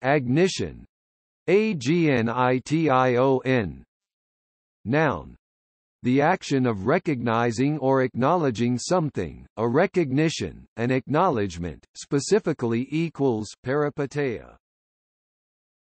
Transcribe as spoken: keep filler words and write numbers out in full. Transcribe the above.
agnition, agnition. Noun. The action of recognizing or acknowledging something, a recognition, an acknowledgement, specifically equals peripateia.